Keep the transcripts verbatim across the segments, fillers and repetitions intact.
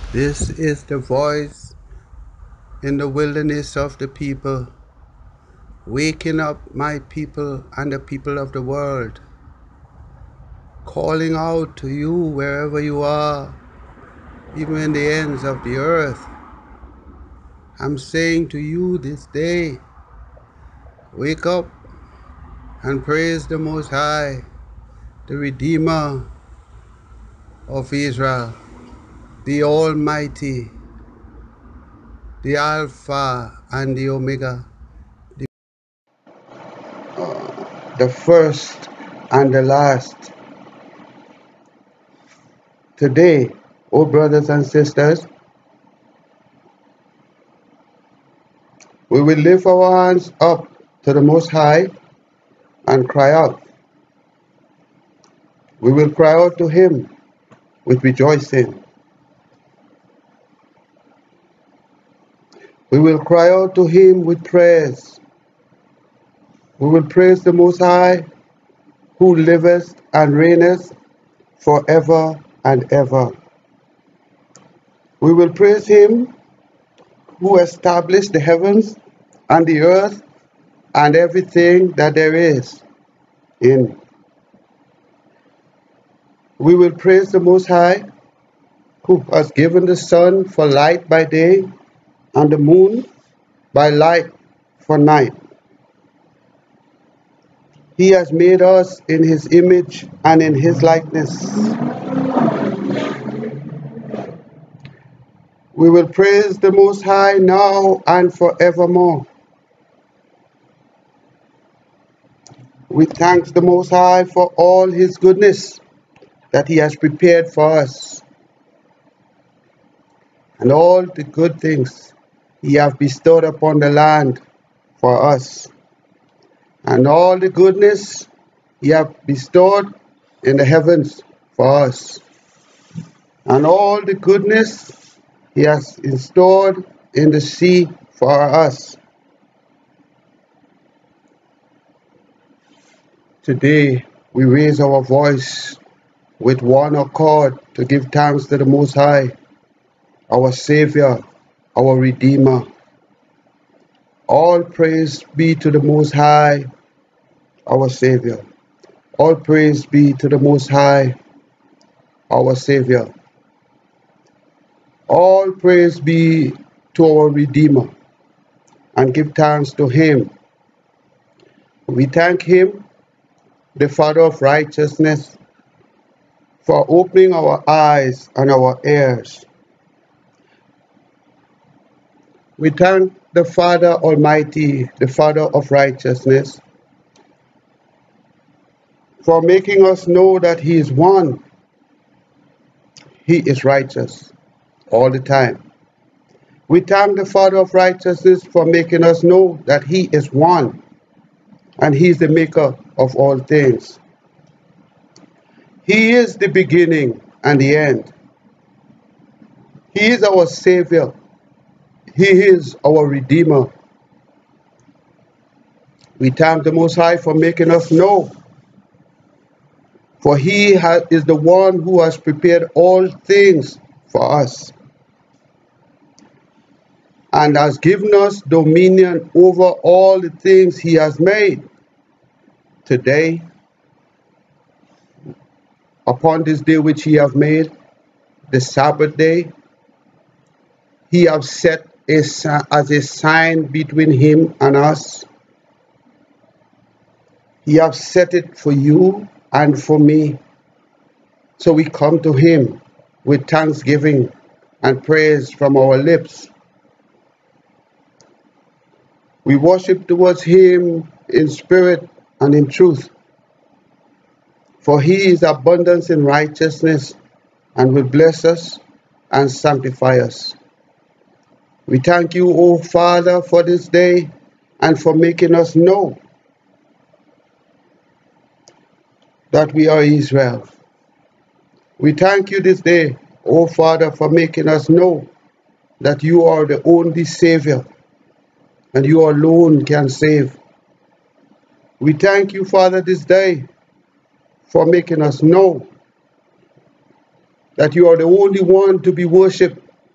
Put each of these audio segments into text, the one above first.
This is the voice in the wilderness of the people, waking up my people and the people of the world, calling out to you wherever you are, even in the ends of the earth. I'm saying to you this day, wake up and praise the Most High, the Redeemer of Israel, the Almighty, the Alpha and the Omega, the, uh, the first and the last. Today, oh brothers and sisters, we will lift our hands up to the Most High and cry out. We will cry out to Him with rejoicing. We will cry out to Him with praise. We will praise the Most High, who liveth and reigneth forever and ever. We will praise Him who established the heavens and the earth and everything that there is in. We will praise the Most High, who has given the sun for light by day and the moon by light for night. He has made us in His image and in His likeness. We will praise the Most High now and forevermore. We thank the Most High for all His goodness that He has prepared for us, and all the good things He has bestowed upon the land for us, and all the goodness He has bestowed in the heavens for us, and all the goodness He has stored in the sea for us. Today we raise our voice with one accord to give thanks to the Most High, our Savior, our Redeemer. All praise be to the Most High, our Savior. All praise be to the Most High, our Savior. All praise be to our Redeemer, and give thanks to Him. We thank Him, the Father of righteousness, for opening our eyes and our ears. We thank the Father Almighty, the Father of righteousness, for making us know that He is one. He is righteous all the time. We thank the Father of righteousness for making us know that He is one, and He is the maker of all things. He is the beginning and the end. He is our Savior. He is our Redeemer. We thank the Most High for making us know, for He has, is the one who has prepared all things for us, and has given us dominion over all the things He has made. Today, upon this day which He has made, the Sabbath day, He has set a, as a sign between Him and us. He has set it for you and for me. So we come to Him with thanksgiving and praise from our lips. We worship towards Him in spirit and in truth, for He is abundance in righteousness and will bless us and sanctify us. We thank you, O Father, for this day and for making us know that we are Israel. We thank you this day, O Father, for making us know that you are the only Savior, and you alone can save. We thank you, Father, this day for making us know that you are the only one to be worshipped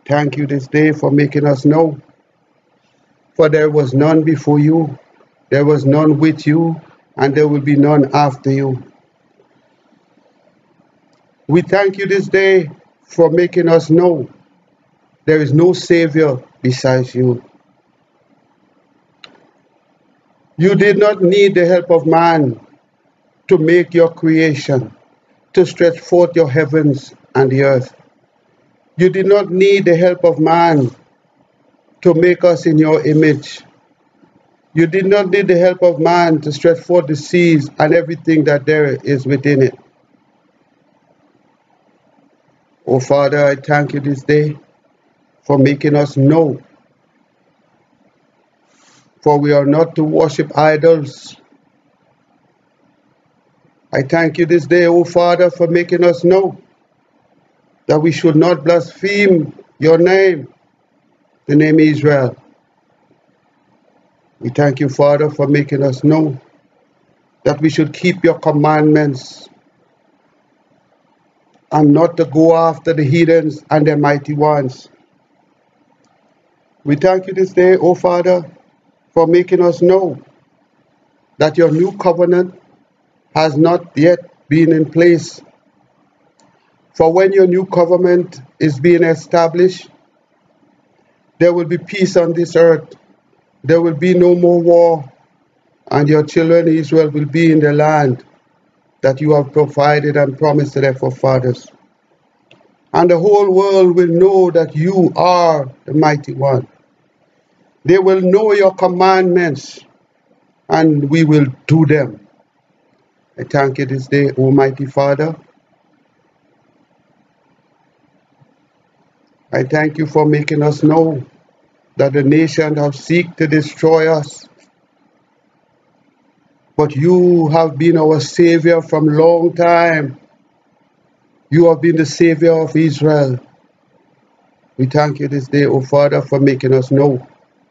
thank you this day for making us know, for there was none before you, there was none with you, and there will be none after you. We thank you this day for making us know there is no Savior besides you. You did not need the help of man to make your creation, to stretch forth your heavens and the earth. You did not need the help of man to make us in your image. You did not need the help of man to stretch forth the seas and everything that there is within it. Oh Father, I thank you this day for making us know, for we are not to worship idols. I thank you this day, oh Father, for making us know that we should not blaspheme your name, the name Israel. We thank you, Father, for making us know that we should keep your commandments and not to go after the heathens and the mighty ones. We thank you this day, O Father, for making us know that your new covenant has not yet been in place. For when your new covenant is being established, there will be peace on this earth. There will be no more war, and your children Israel will be in the land that you have provided and promised to their forefathers. And the whole world will know that you are the mighty one. They will know your commandments, and we will do them. I thank you this day, Almighty Father. I thank you for making us know that the nations have seek to destroy us. But you have been our Savior from a long time. You have been the Savior of Israel. We thank you this day, O Father, for making us know.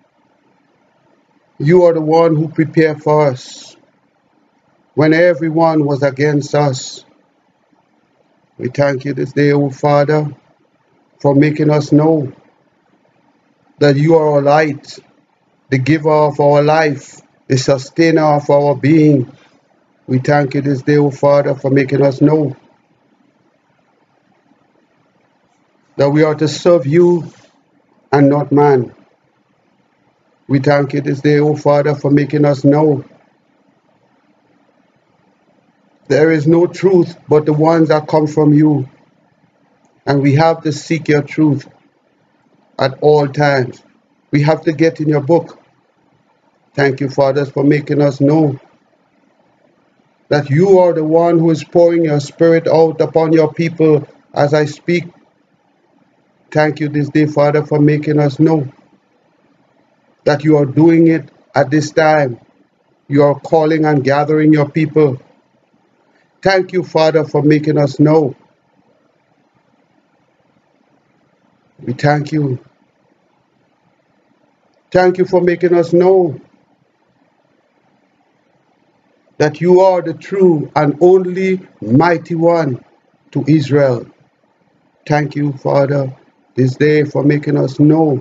You are the one who prepared for us when everyone was against us. We thank you this day, O Father, for making us know that you are our light, the giver of our life, the sustainer of our being. We thank you this day, O Father, for making us know that we are to serve you and not man. We thank you this day, O Father, for making us know there is no truth but the ones that come from you, and we have to seek your truth at all times. We have to get in your book. Thank you, Father, for making us know that you are the one who is pouring your Spirit out upon your people as I speak. Thank you this day, Father, for making us know that you are doing it at this time. You are calling and gathering your people. Thank you, Father, for making us know. We thank you. Thank you for making us know that you are the true and only mighty one to Israel. Thank you, Father, this day for making us know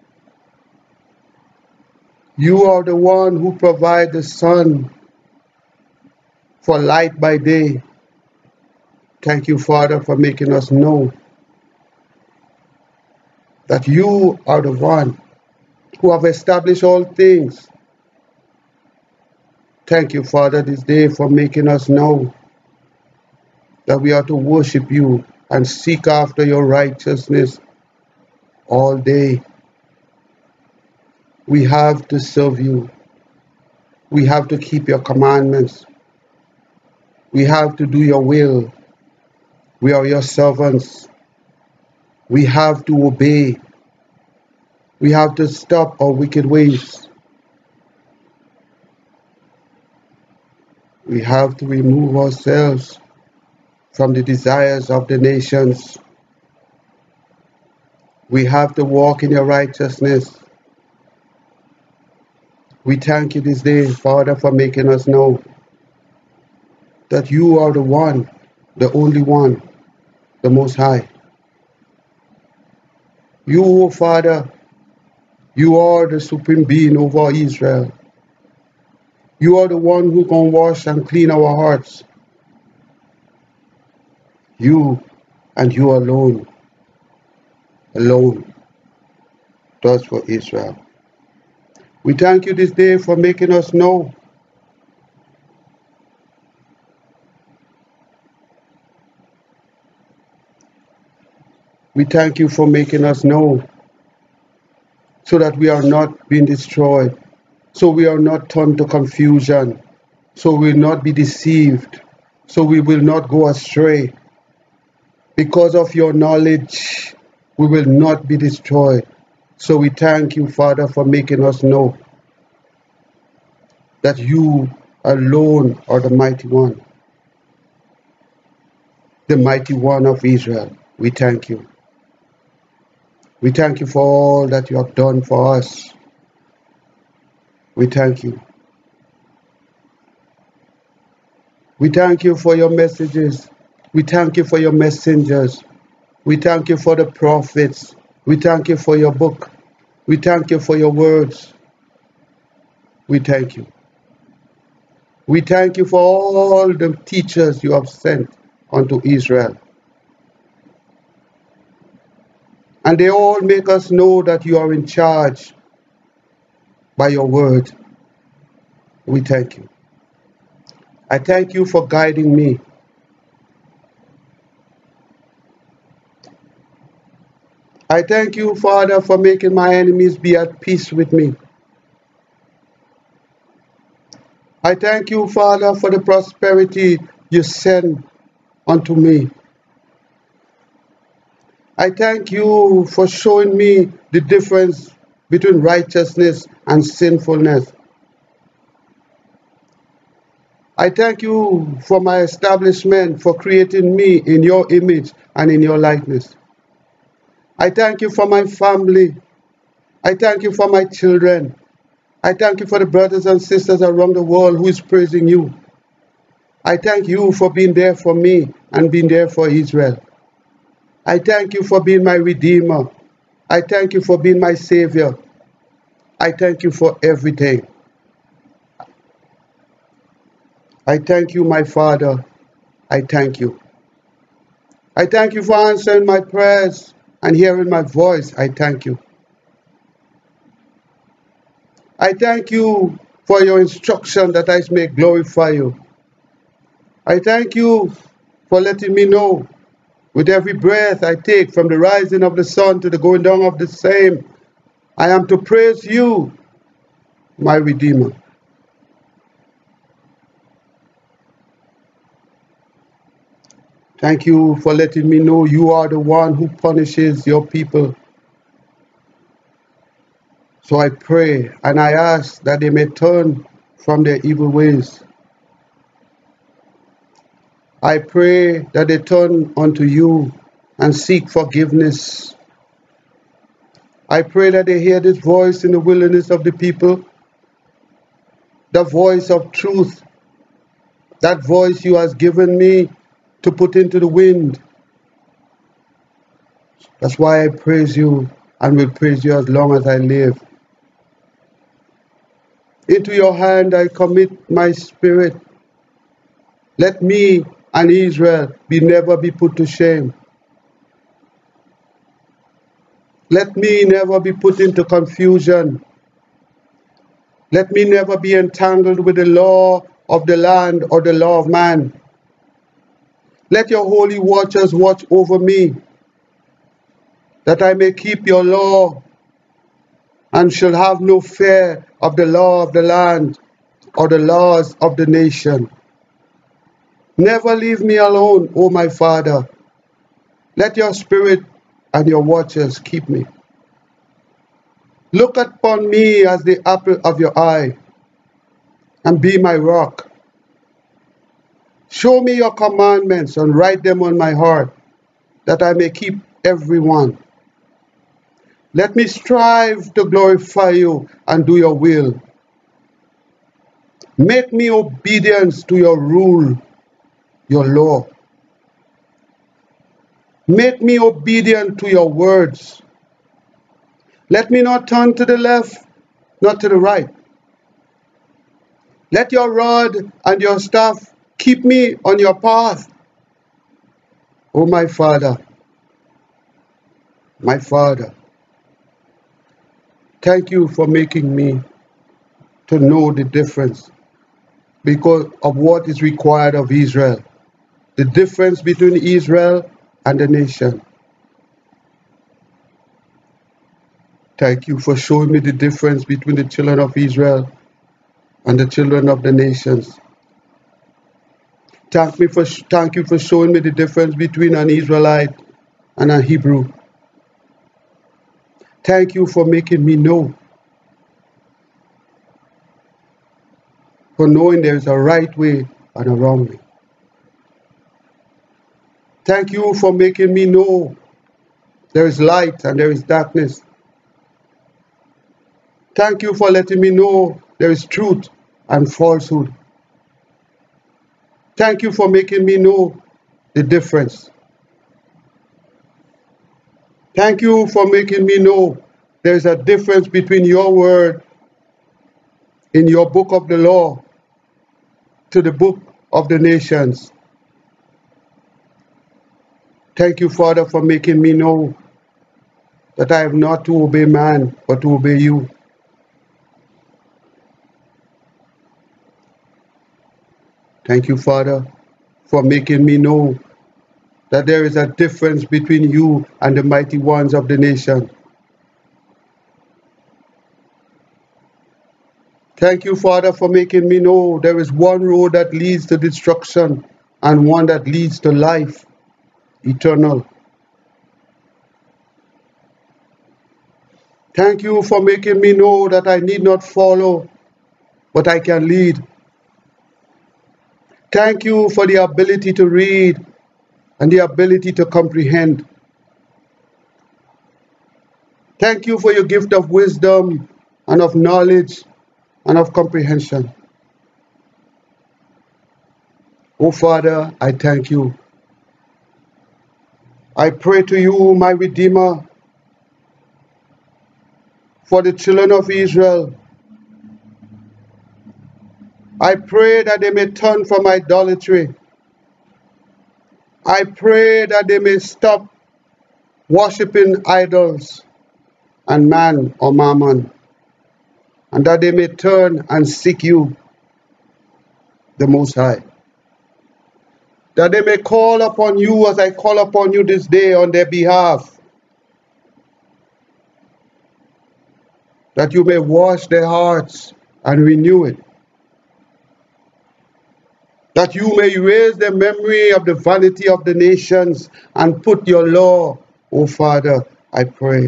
you are the one who provides the sun for light by day. Thank you, Father, for making us know that you are the one who have established all things. Thank you, Father, this day for making us know that we are to worship you and seek after your righteousness all day. We have to serve you. We have to keep your commandments. We have to do your will. We are your servants. We have to obey. We have to stop our wicked ways. We have to remove ourselves from the desires of the nations. We have to walk in your righteousness. We thank you this day, Father, for making us know that you are the one, the only one, the Most High. You, O Father, you are the supreme being over Israel. You are the one who can wash and clean our hearts. You and you alone, alone, does for Israel. We thank you this day for making us know We thank you for making us know so that we are not being destroyed, so we are not turned to confusion, so we will not be deceived, so we will not go astray. Because of your knowledge, we will not be destroyed. So we thank you, Father, for making us know that you alone are the mighty one, the mighty one of Israel. We thank you. We thank you for all that you have done for us. We thank you. We thank you for your messages. We thank you for your messengers. We thank you for the prophets. We thank you for your book. We thank you for your words. We thank you. We thank you for all the teachers you have sent unto Israel. And they all make us know that you are in charge by your word. We thank you. I thank you for guiding me. I thank you, Father, for making my enemies be at peace with me. I thank you, Father, for the prosperity you send unto me. I thank you for showing me the difference between righteousness and sinfulness. I thank you for my establishment, for creating me in your image and in your likeness. I thank you for my family. I thank you for my children. I thank you for the brothers and sisters around the world who is praising you. I thank you for being there for me and being there for Israel. I thank you for being my Redeemer. I thank you for being my Savior. I thank you for everything. I thank you, my Father. I thank you. I thank you for answering my prayers and hearing my voice. I thank you. I thank you for your instruction that I may glorify you. I thank you for letting me know with every breath I take, from the rising of the sun to the going down of the same, I am to praise you, my Redeemer. Thank you for letting me know you are the one who punishes your people. So I pray and I ask that they may turn from their evil ways. I pray that they turn unto you and seek forgiveness. I pray that they hear this voice in the wilderness of the people, the voice of truth, that voice you have given me to put into the wind. That's why I praise you and will praise you as long as I live. Into your hand I commit my spirit. Let me and Israel be never be put to shame. Let me never be put into confusion. Let me never be entangled with the law of the land or the law of man. Let your holy watchers watch over me, that I may keep your law and shall have no fear of the law of the land or the laws of the nation. Never leave me alone, O my Father. Let your spirit and your watchers keep me. Look upon me as the apple of your eye and be my rock. Show me your commandments and write them on my heart, that I may keep every one. Let me strive to glorify you and do your will. Make me obedient to your rule, your law. Make me obedient to your words. Let me not turn to the left, not to the right. Let your rod and your staff keep me on your path. Oh, my Father, my Father, thank you for making me to know the difference because of what is required of Israel. The difference between Israel and the nation. Thank you for showing me the difference between the children of Israel and the children of the nations. Thank me for thank you for showing me the difference between an Israelite and a Hebrew. Thank you for making me know, for knowing there is a right way and a wrong way. Thank you for making me know there is light and there is darkness. Thank you for letting me know there is truth and falsehood. Thank you for making me know the difference. Thank you for making me know there is a difference between your word in your book of the law to the book of the nations. Thank you, Father, for making me know that I have not to obey man, but to obey you. Thank you, Father, for making me know that there is a difference between you and the mighty ones of the nation. Thank you, Father, for making me know there is one road that leads to destruction and one that leads to life eternal. Thank you for making me know that I need not follow, but I can lead. Thank you for the ability to read and the ability to comprehend. Thank you for your gift of wisdom and of knowledge and of comprehension. Oh, Father, I thank you. I pray to you, my Redeemer, for the children of Israel. I pray that they may turn from idolatry. I pray that they may stop worshiping idols and man or mammon, and that they may turn and seek you, the Most High. That they may call upon you as I call upon you this day on their behalf. That you may wash their hearts and renew it. That you may erase the memory of the vanity of the nations and put your law, O Father, I pray.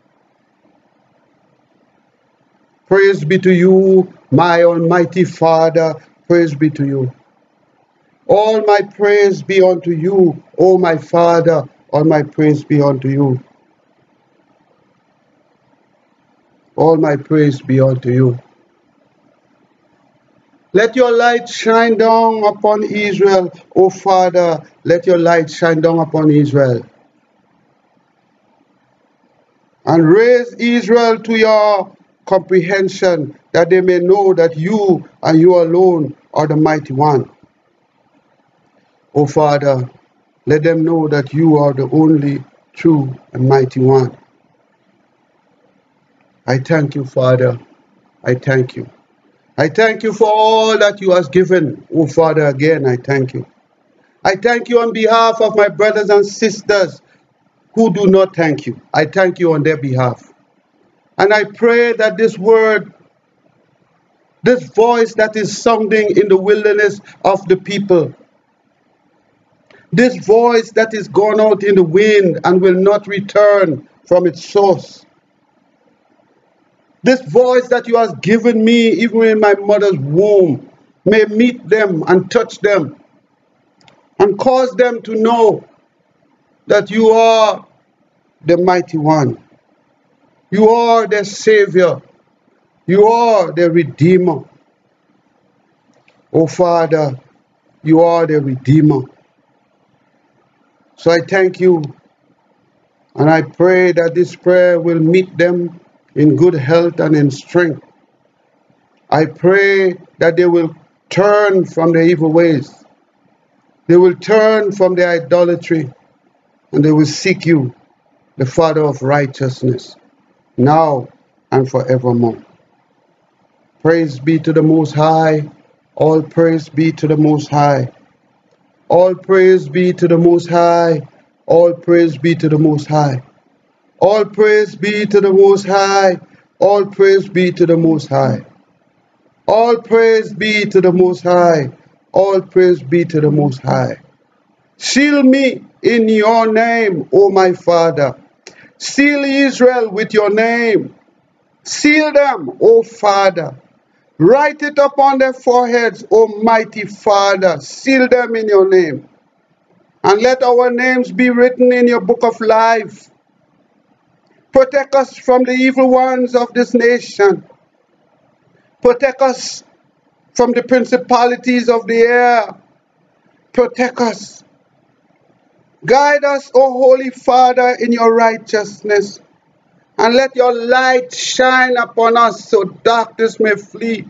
Praise be to you, my almighty Father, praise be to you. All my praise be unto you, O my Father, all my praise be unto you. All my praise be unto you. Let your light shine down upon Israel, O Father, let your light shine down upon Israel. And raise Israel to your comprehension, that they may know that you and you alone are the mighty one. O Father, let them know that you are the only true and mighty one. I thank you, Father. I thank you. I thank you for all that you have given. O Father, again, I thank you. I thank you on behalf of my brothers and sisters who do not thank you. I thank you on their behalf. And I pray that this word, this voice that is sounding in the wilderness of the people, this voice that is gone out in the wind and will not return from its source, this voice that you have given me even in my mother's womb, may meet them and touch them and cause them to know that you are the mighty one. You are their Savior. You are their Redeemer. Oh, Father, you are their Redeemer. So I thank you And I pray that this prayer will meet them in good health and in strength. I pray that they will turn from their evil ways. They will turn from their idolatry, and they will seek you, the Father of righteousness, now and forevermore. Praise be to the Most High. All praise be to the Most High. All praise be to the Most High. All praise be to the Most High. All praise be to the Most High. All praise be to the Most High. All praise be to the Most High. All praise be to the Most High. Seal me in your name, O my Father. Seal Israel with your name. Seal them, O Father. Write it upon their foreheads, O mighty Father. Seal them in your name. And let our names be written in your book of life. Protect us from the evil ones of this nation. Protect us from the principalities of the air. Protect us. Guide us, O Holy Father, in your righteousness. And let your light shine upon us so darkness may flee.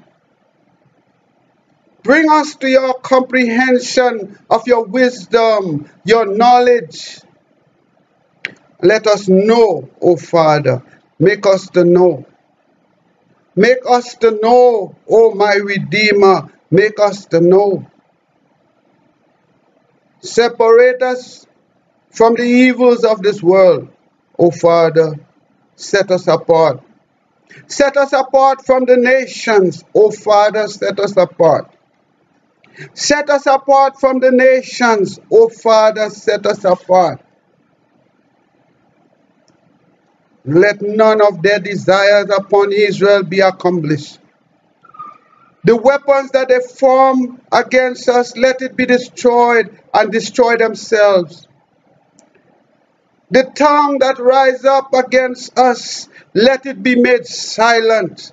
Bring us to your comprehension of your wisdom, your knowledge. Let us know, O Father. Make us to know. Make us to know, O my Redeemer. Make us to know. Separate us from the evils of this world, O Father. Set us apart. Set us apart from the nations, O Father. Set us apart. Set us apart from the nations, O Father. Set us apart. Let none of their desires upon Israel be accomplished. The weapons that they form against us, let it be destroyed and destroy themselves. The tongue that rise up against us, let it be made silent.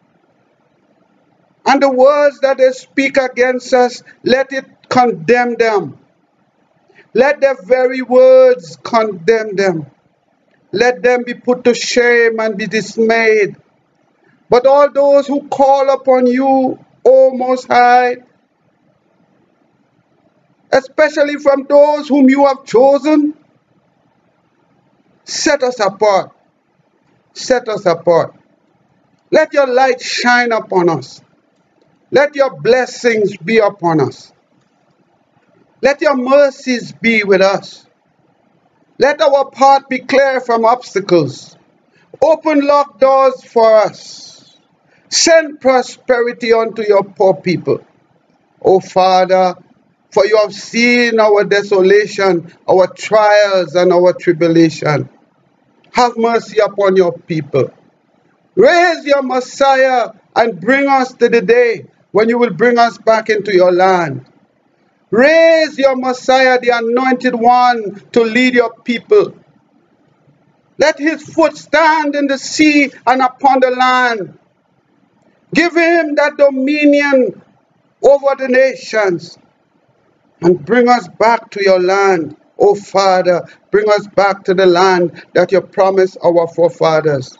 And the words that they speak against us, let it condemn them. Let their very words condemn them. Let them be put to shame and be dismayed. But all those who call upon you, O Most High, especially from those whom you have chosen, set us apart. Set us apart. Let your light shine upon us. Let your blessings be upon us. Let your mercies be with us. Let our path be clear from obstacles. Open locked doors for us. Send prosperity unto your poor people. O Father, for you have seen our desolation, our trials, and our tribulation. Have mercy upon your people. Raise your Messiah and bring us to the day when you will bring us back into your land. Raise your Messiah, the anointed one, to lead your people. Let his foot stand in the sea and upon the land. Give him that dominion over the nations. And bring us back to your land, O Father. Bring us back to the land that you promised our forefathers.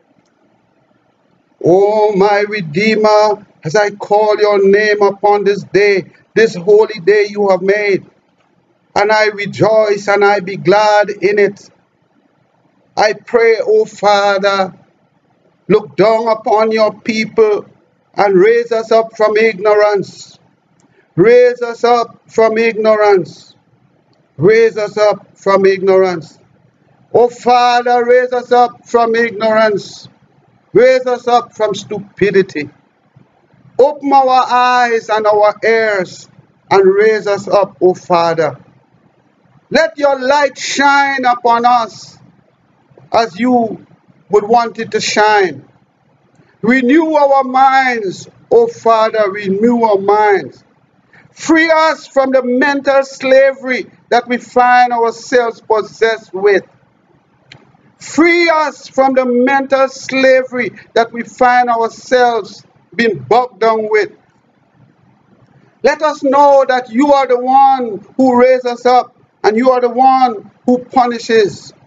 O my Redeemer, as I call your name upon this day, this holy day you have made, and I rejoice and I be glad in it. I pray, O Father, look down upon your people and raise us up from ignorance. Raise us up from ignorance. Raise us up from ignorance. O Father, raise us up from ignorance. Raise us up from stupidity. Open our eyes and our ears and raise us up, O Father. Let your light shine upon us as you would want it to shine. Renew our minds, O Father, renew our minds. Free us from the mental slavery that we find ourselves possessed with. Free us from the mental slavery that we find ourselves being bogged down with. Let us know that you are the one who raises us up and you are the one who punishes.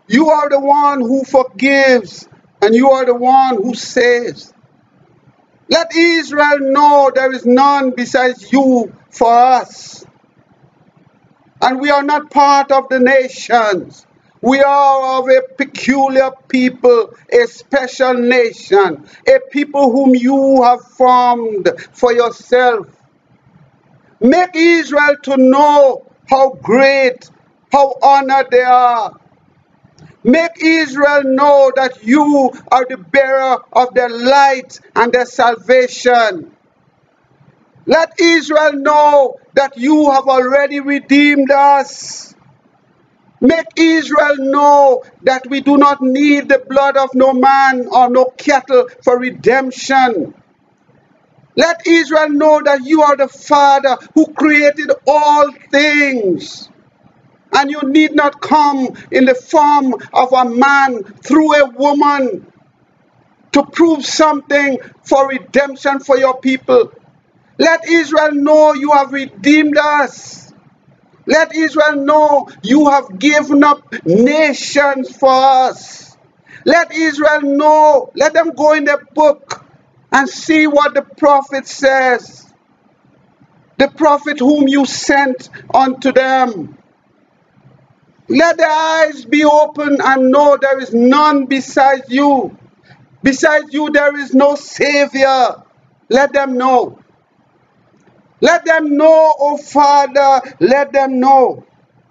You are the one who forgives, and you are the one who saves. Let Israel know there is none besides you for us. And we are not part of the nations. We are of a peculiar people, a special nation, a people whom you have formed for yourself. Make Israel to know how great, how honored they are. Make Israel know that you are the bearer of their light and their salvation. Let Israel know that you have already redeemed us. Make Israel know that we do not need the blood of no man or no cattle for redemption. Let Israel know that you are the Father who created all things. And you need not come in the form of a man through a woman to prove something for redemption for your people. Let Israel know you have redeemed us. Let Israel know you have given up nations for us. Let Israel know, let them go in the book and see what the prophet says. The prophet whom you sent unto them. Let their eyes be open and know there is none besides you. Besides you there is no Savior. Let them know. Let them know, oh Father, let them know.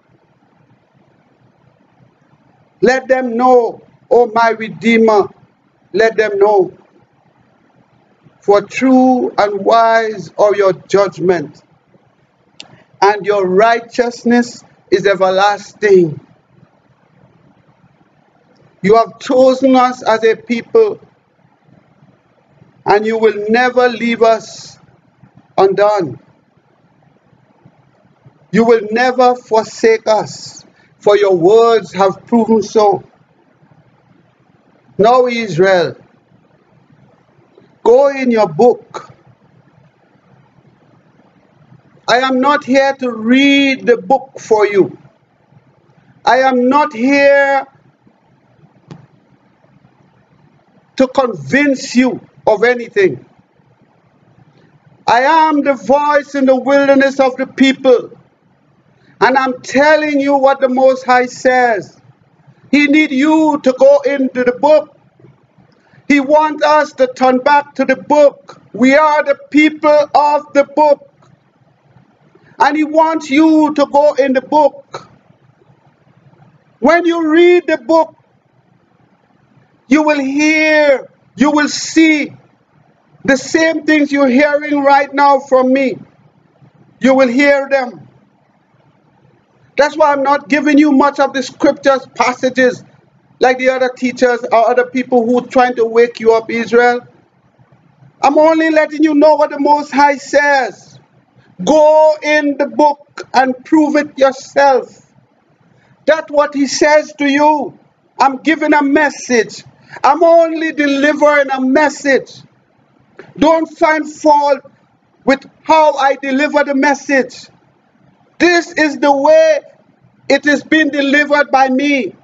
Let them know, oh my Redeemer, let them know. For true and wise are your judgment, and your righteousness is everlasting. You have chosen us as a people, and you will never leave us undone. You will never forsake us, for your words have proven so. Now, Israel, go in your book. I am not here to read the book for you. I am not here to convince you of anything. I am the voice in the wilderness of the people. And I'm telling you what the Most High says. He needs you to go into the book. He wants us to turn back to the book. We are the people of the book. And He wants you to go in the book. When you read the book, you will hear, you will see the same things you're hearing right now from me. You will hear them. That's why I'm not giving you much of the scriptures, passages, like the other teachers or other people who are trying to wake you up, Israel. I'm only letting you know what the Most High says. Go in the book and prove it yourself. That's what He says to you. I'm giving a message. I'm only delivering a message. Don't find fault with how I deliver the message. This is the way it is being delivered by me.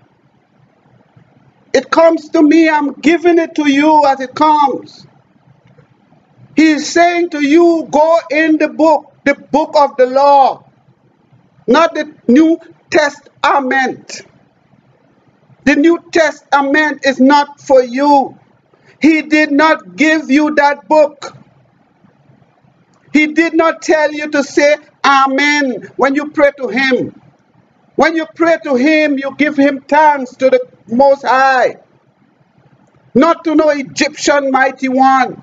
It comes to me, I'm giving it to you as it comes. He is saying to you, go in the book, the book of the law, not the New Testament. The New Testament is not for you. He did not give you that book. He did not tell you to say Amen when you pray to Him. When you pray to Him, you give Him thanks to the Most High. Not to no Egyptian mighty one.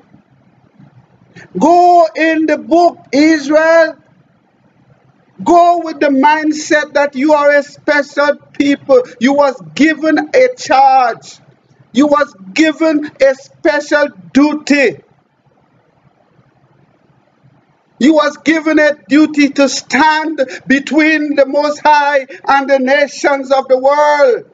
Go in the book, Israel. Go with the mindset that you are a special people. You was given a charge. You was given a special duty. You was given a duty to stand between the Most High and the nations of the world.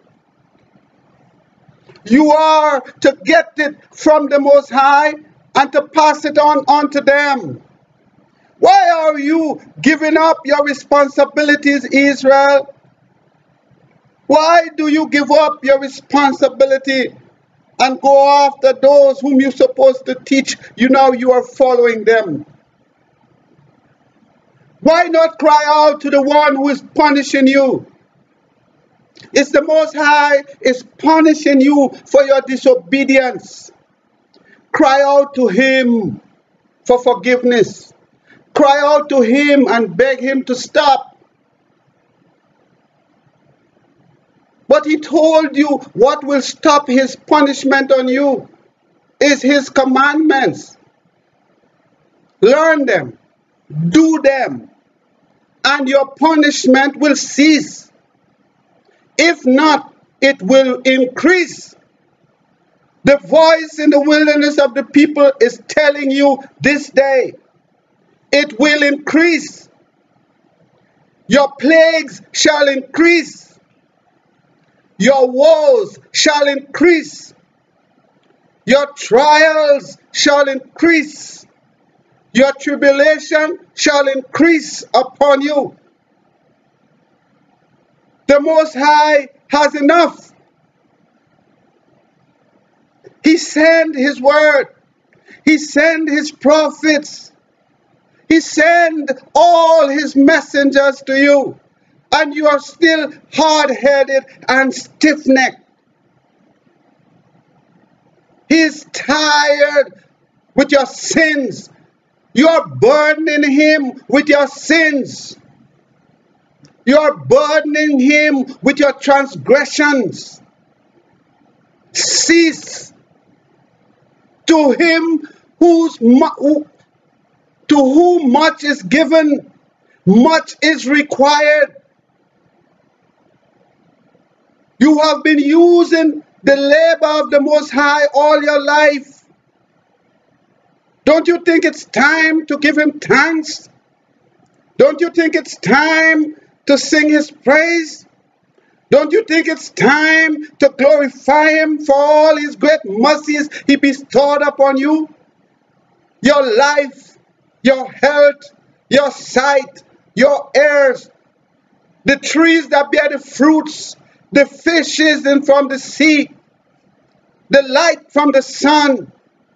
You are to get it from the Most High and to pass it on onto them. Why are you giving up your responsibilities, Israel? Why do you give up your responsibility and go after those whom you're supposed to teach? You know you are following them. Why not cry out to the one who is punishing you? It's the Most High is punishing you for your disobedience. Cry out to Him for forgiveness. Cry out to Him and beg Him to stop. But He told you what will stop His punishment on you is His commandments. Learn them, do them, and your punishment will cease. If not, it will increase. The voice in the wilderness of the people is telling you this day, it will increase. Your plagues shall increase. Your woes shall increase. Your trials shall increase. Your tribulation shall increase upon you. The Most High has enough. He sent His word. He sent His prophets. He sent all His messengers to you. And you are still hard-headed and stiff-necked. He is tired with your sins. You are burdening Him with your sins. You are burdening Him with your transgressions. Cease. To him whose who, to whom much is given, much is required. You have been using the labor of the Most High all your life. Don't you think it's time to give Him thanks? Don't you think it's time to sing His praise? Don't you think it's time to glorify Him for all His great mercies He bestowed upon you? Your life, your health, your sight, your heirs, the trees that bear the fruits, the fishes in from the sea, the light from the sun.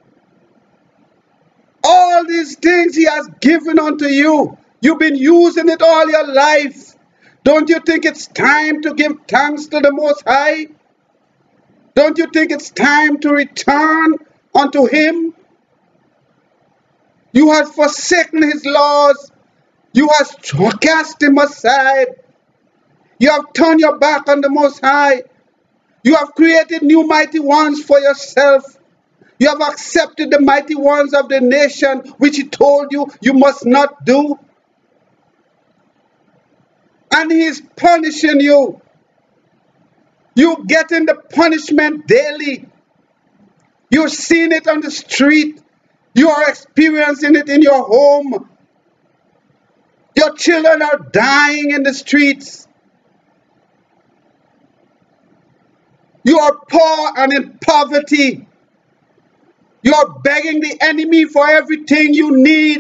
All these things He has given unto you. You've been using it all your life. Don't you think it's time to give thanks to the Most High? Don't you think it's time to return unto Him? You have forsaken His laws. You have cast Him aside. You have turned your back on the Most High. You have created new mighty ones for yourself. You have accepted the mighty ones of the nation, which He told you you must not do. And He is punishing you. You're getting the punishment daily. You're seeing it on the street. You are experiencing it in your home. Your children are dying in the streets. You are poor and in poverty. You are begging the enemy for everything you need.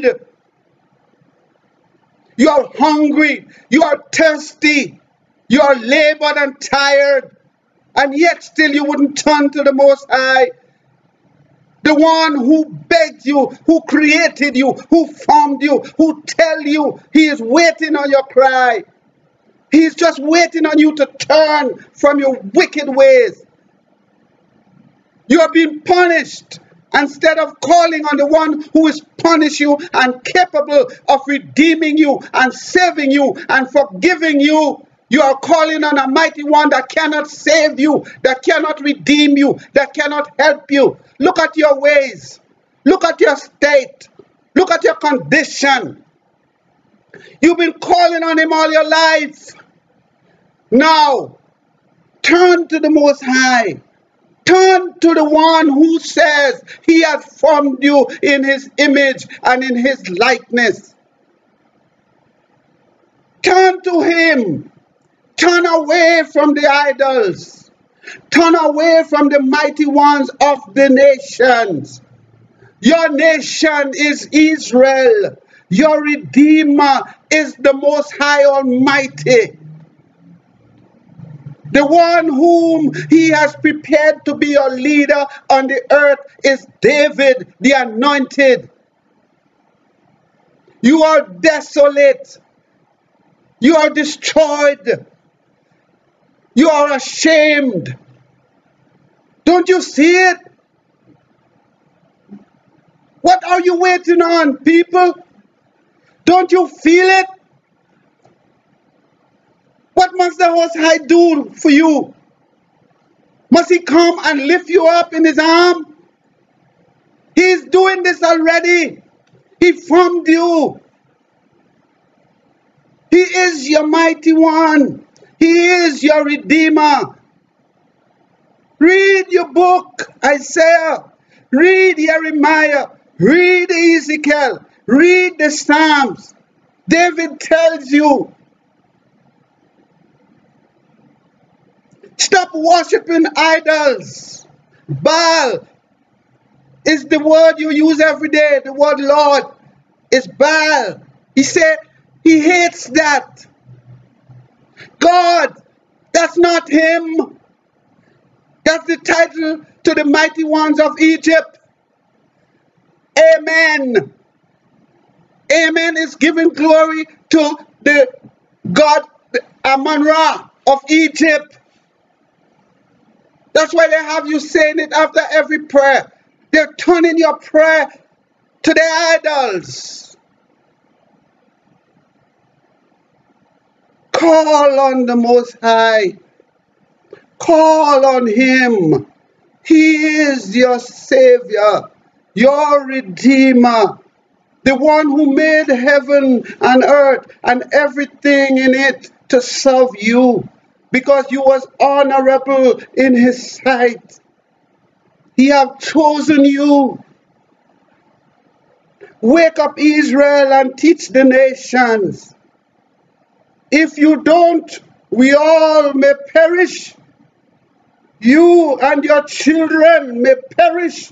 You are hungry. You are thirsty. You are labored and tired. And yet still you wouldn't turn to the Most High. The one who begged you, who created you, who formed you, who tell you He is waiting on your cry. He is just waiting on you to turn from your wicked ways. You are being punished. Instead of calling on the one who is punish you and capable of redeeming you and saving you and forgiving you, you are calling on a mighty one that cannot save you, that cannot redeem you, that cannot help you. Look at your ways. Look at your state. Look at your condition. You've been calling on Him all your life. Now, turn to the Most High. Turn to the one who says He has formed you in His image and in His likeness. Turn to Him. Turn away from the idols. Turn away from the mighty ones of the nations. Your nation is Israel. Your Redeemer is the Most High Almighty. The one whom he has prepared to be your leader on the earth is David, the anointed. You are desolate. You are destroyed. You are ashamed. Don't you see it? What are you waiting on, people? Don't you feel it? What must the Most High do for you? Must he come and lift you up in his arm? He's doing this already. He formed you. He is your mighty one. He is your redeemer. Read your book, Isaiah. Read Jeremiah. Read Ezekiel. Read the Psalms. David tells you, stop worshiping idols. Baal is the word you use every day. The word Lord is Baal. He said he hates that. God, that's not him. That's the title to the mighty ones of Egypt. Amen. Amen is giving glory to the God Amun-Ra of Egypt. That's why they have you saying it after every prayer. They're turning your prayer to their idols. Call on the Most High. Call on him. He is your Savior, your Redeemer, the one who made heaven and earth and everything in it to serve you, because you was honorable in his sight. He have chosen you. Wake up, Israel, and teach the nations. If you don't, we all may perish. You and your children may perish.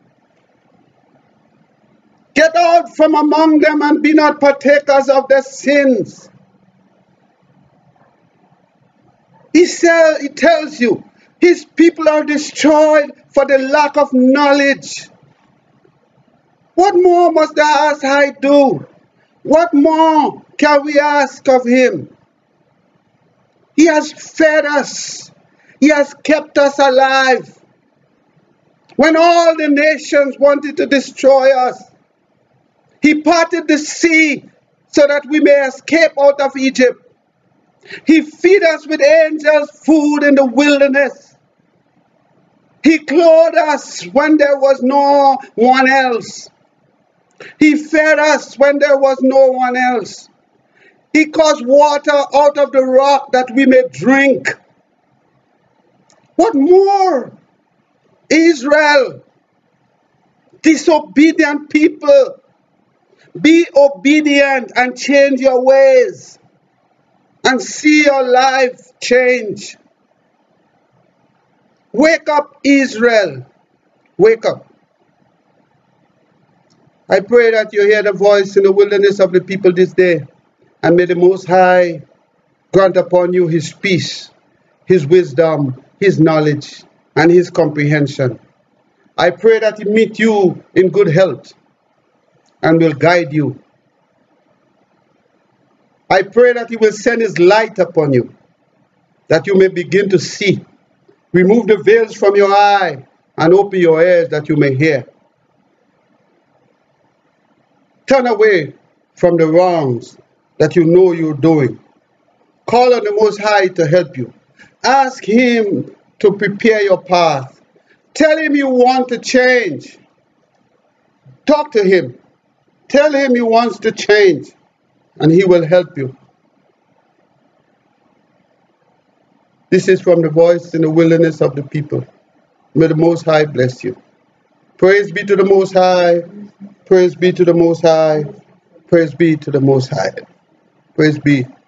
Get out from among them and be not partakers of their sins. He, said, he tells you, his people are destroyed for the lack of knowledge. What more must the Most High do? What more can we ask of him? He has fed us. He has kept us alive. When all the nations wanted to destroy us, he parted the sea so that we may escape out of Egypt. He fed us with angels' food in the wilderness. He clothed us when there was no one else. He fed us when there was no one else. He caused water out of the rock that we may drink. What more? Israel, disobedient people, be obedient and change your ways and see your life change. Wake up, Israel. Wake up. I pray that you hear the voice in the wilderness of the people this day, and may the Most High grant upon you his peace, his wisdom, his knowledge, and his comprehension. I pray that he meet you in good health and will guide you. I pray that he will send his light upon you, that you may begin to see. Remove the veils from your eye and open your ears that you may hear. Turn away from the wrongs that you know you're doing. Call on the Most High to help you. Ask him to prepare your path. Tell him you want to change. Talk to him. Tell him he wants to change, and he will help you. This is from the voice in the wilderness of the people. May the Most High bless you. Praise be to the Most High. Praise be to the Most High. Praise be to the Most High. Praise be